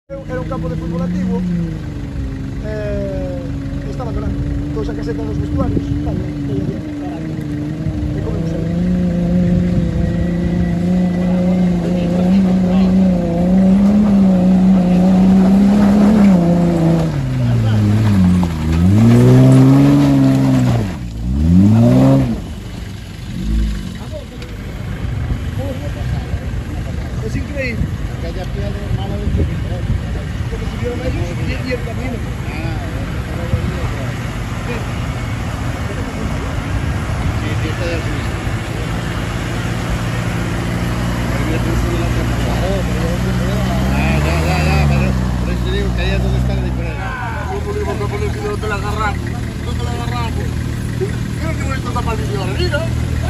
Era un campo de fútbol antiguo, estaba grande, toda esa caseta dos vestuarios, tal, e comemos aí. Es increíble. Aquella piedra es mala de subir. Porque subieron ellos y el camino. Sí, está de subir. Por eso digo que ahí es donde está la diferencia. No pones donde la agarramos. ¿Dónde la agarramos? Yo no he visto esta maldición. Mira.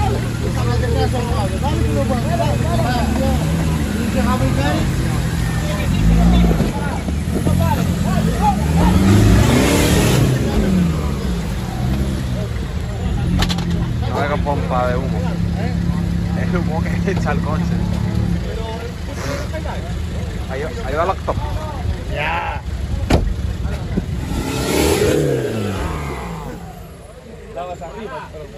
No haga pompa de humo. Es humo que echa el coche. Ahí va el laptop. Ya. Dabas arriba, pero...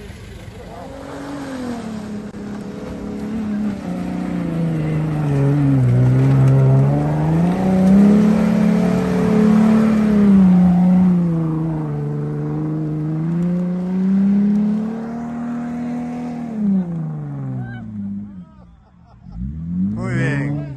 Muy bien.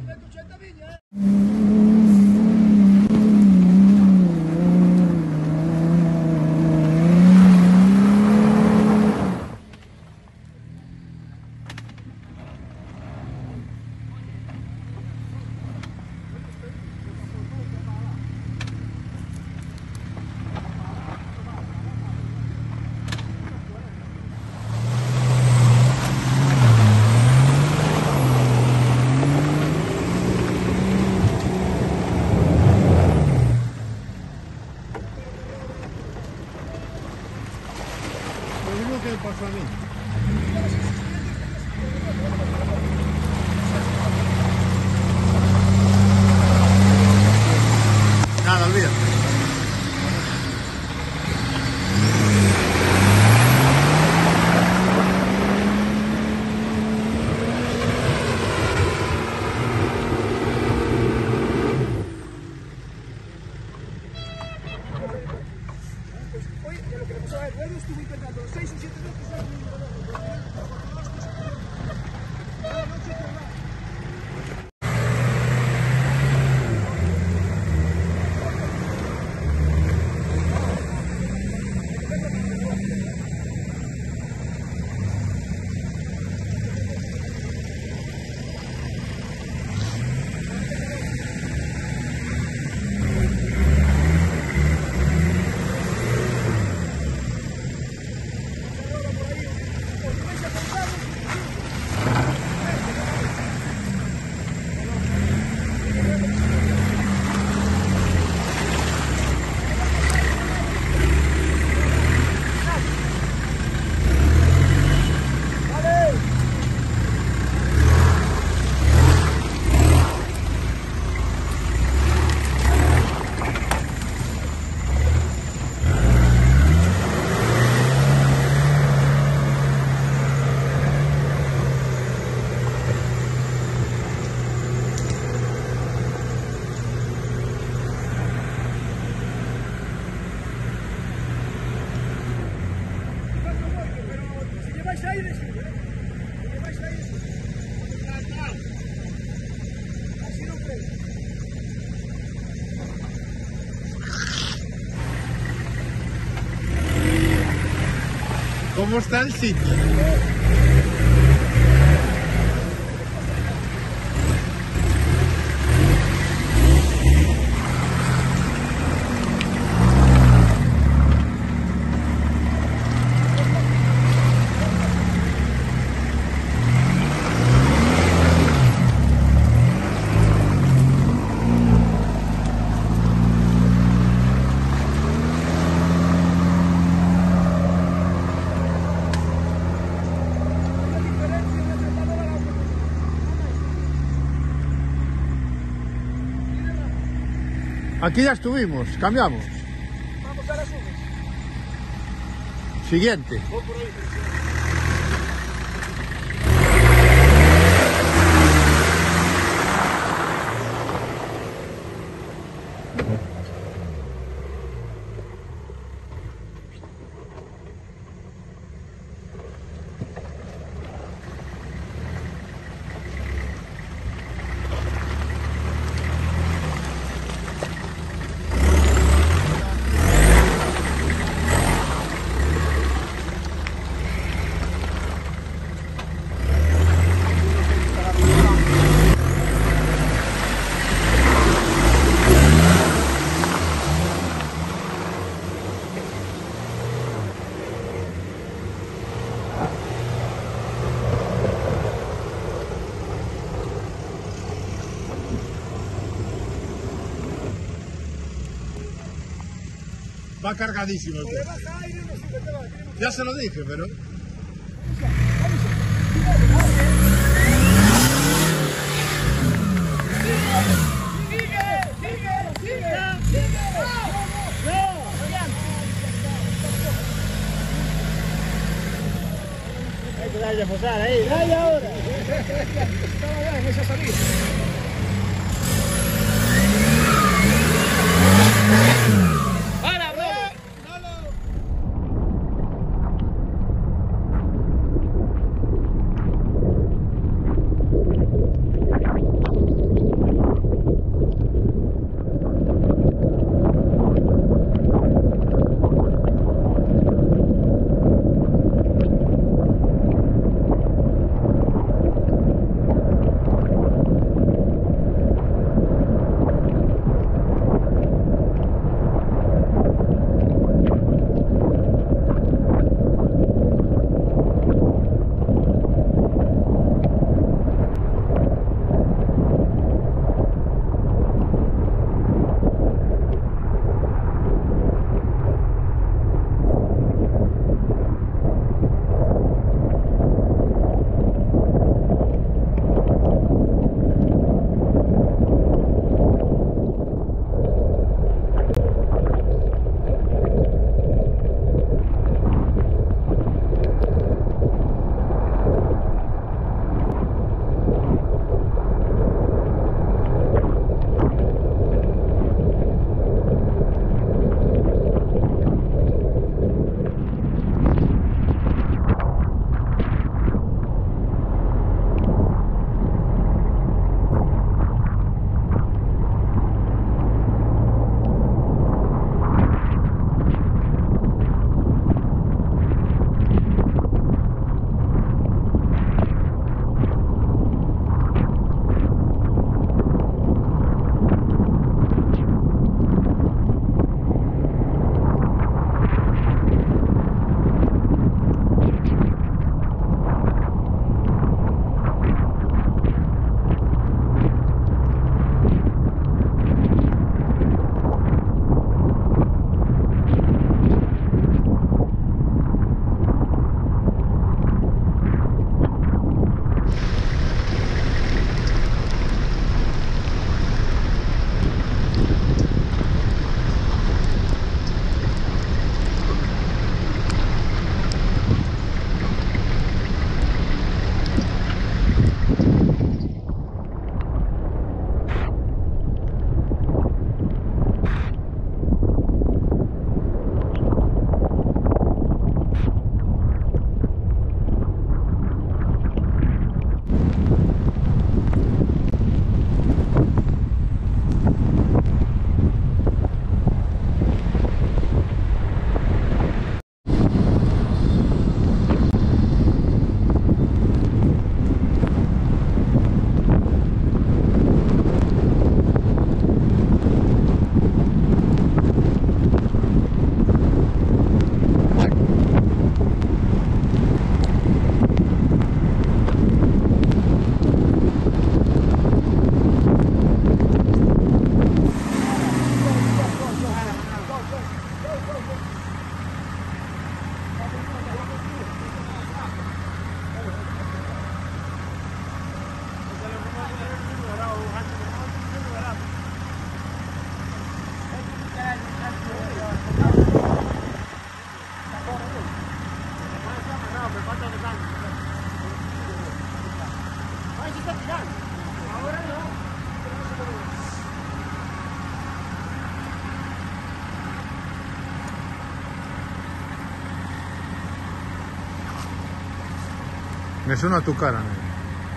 Lo mismo que me pasó a mí. Nada, olvídate. Oye, lo que le pasó a Eduardo estuvo intentando 6 o 7 veces. lleváis aire, sí, ¿eh? Lleváis aire, sí. Así no creo. ¿Cómo está el sitio? Aquí ya estuvimos, cambiamos. Vamos a las uvas. Siguiente. Voy por ahí. Va cargadísimo el Le coche. baja aire, no sirve, te va. Ya se lo dije, pero... Hay que darle a posar ahí. ¡Dale ahora! Estaba ya en esa salida. Me suena tu cara, ¿no?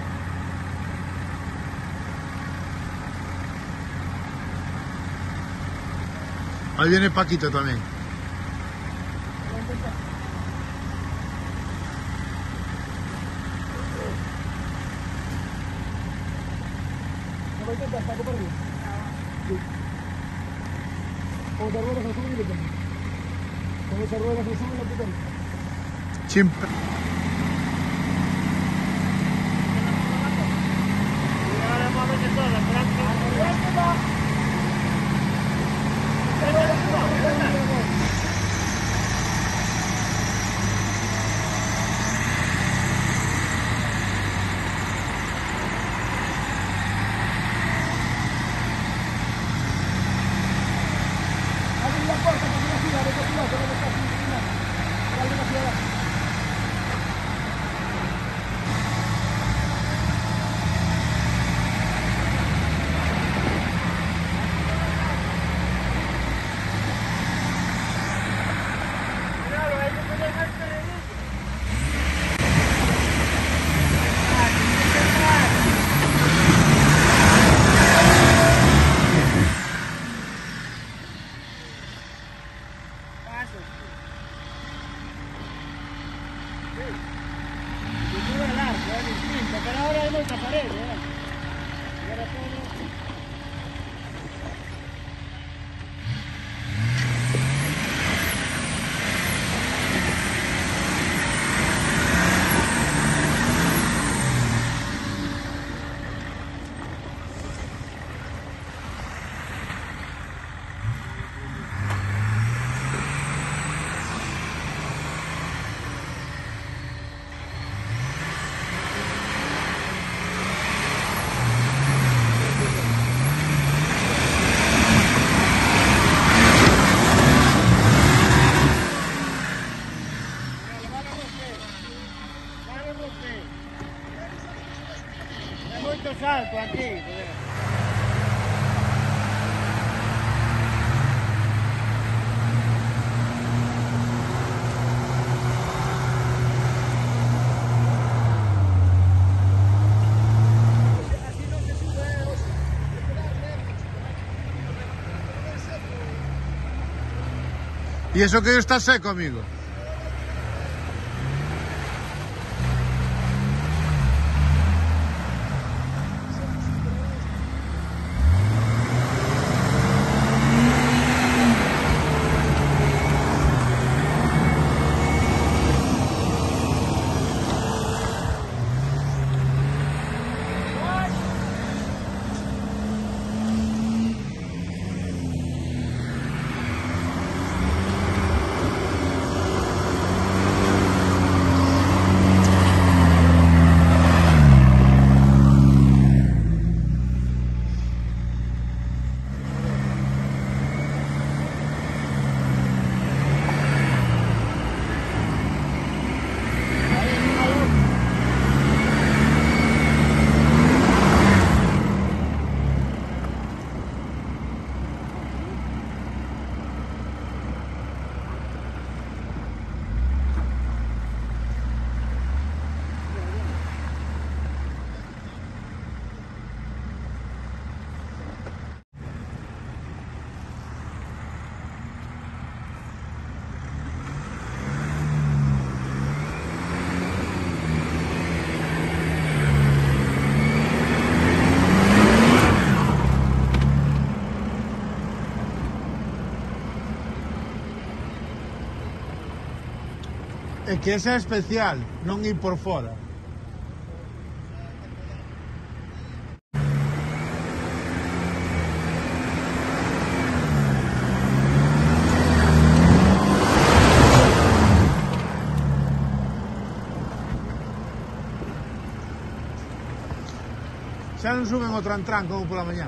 Ahí viene Paquito también. ¿No va a intentar, Paco, para arriba? Sí. Con las ruedas se suben y le ponen. Con esas ruedas se suben y le ponen. Chimp. Abrir la puerta para que no siga, de casualidad, que no me está haciendo nada. Para alguien hacia abajo. Pero ahora hay mucha pared, ¿verdad? Y ahora todo... Hay mucho salto aquí. Así no se sube, ¿Y eso que está seco, amigo? É que ese é especial, non ir por fora. Xa non suben o Trantrán como pola mañá.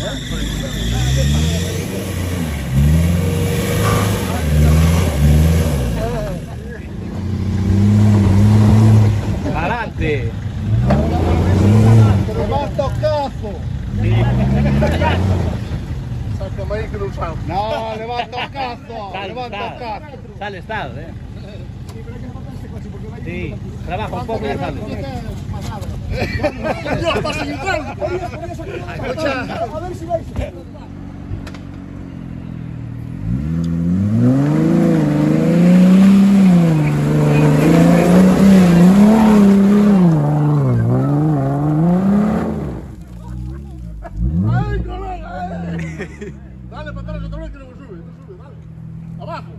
Adelante. Levanta o cazo. Sácame aí que non sabe. No, levanta o cazo. Levanta o cazo. Sale estado, Sí, pero hay que levantar este coche porque va a ir Sí, por aquí. trabaja un poco y ya sale. Dios, pasa sin entrar. A ver si vais. Ay, colega. Dale para atrás otra vez que no sube, dale. Abajo.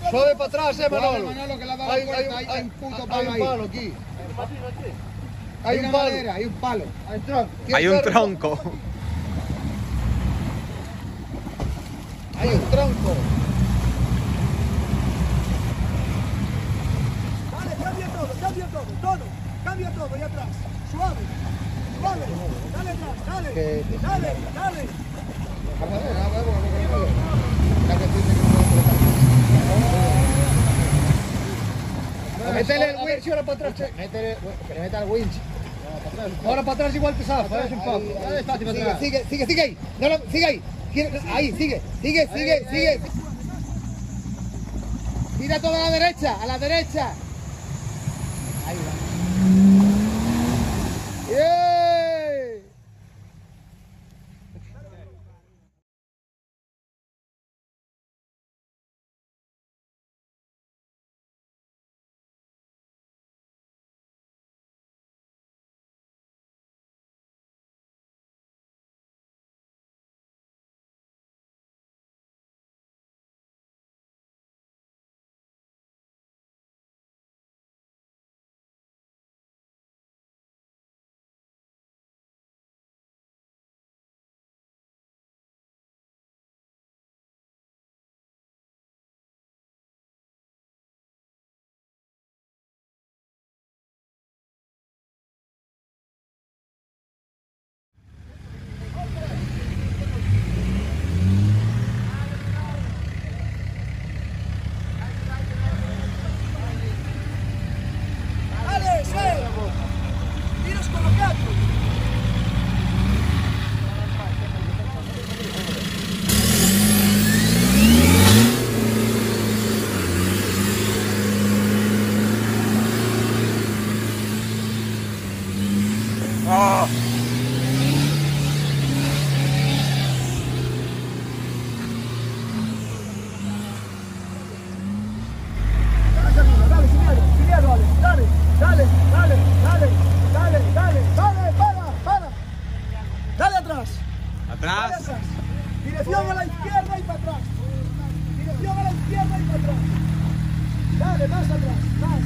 Suave para atrás, Manolo. Manolo, que le ha dado Hay un puto palo ahí. palo aquí. Hay un palo. Hay un palo. Hay un tronco. Hay un tronco. Hay un tronco. Dale, cambia todo, todo. Cambia todo, y atrás. Suave. Dale atrás, dale. Dale. Métele el winch ahora para atrás, che. Métele, que le meta el winch. Ahora para atrás igual te sabes, parece un poco. Sigue ahí. No, sigue ahí. Ahí, sigue. Tira todo a la derecha, Ahí va. ¡Yeah! Dale, tiros colocados. ¡Ah! Dale, sin miedo, Alex. Dale, para. Dale atrás. Atrás. Dirección a la izquierda y para atrás. Dale, más atrás, más.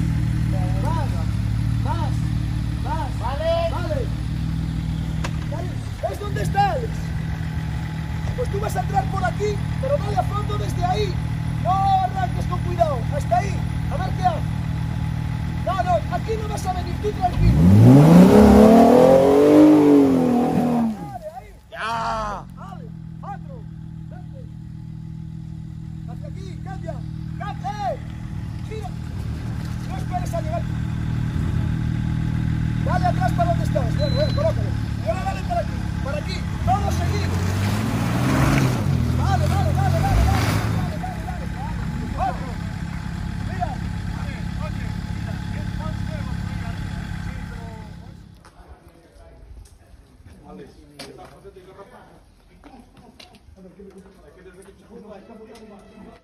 Vale. ¿Ves dónde está, Alex? Pues tú vas a entrar por aquí, pero dale a fondo desde ahí. No arranques con cuidado, hasta ahí. A ver qué haces. No, aquí no vas a venir, tú tranquilo. Dale, ahí. ¡Ya! Dale, otro. Vente. Hacia aquí, cambia. Gira. No esperes a llegar. Dale atrás para donde estás. Bueno, colócalo. Ahora dale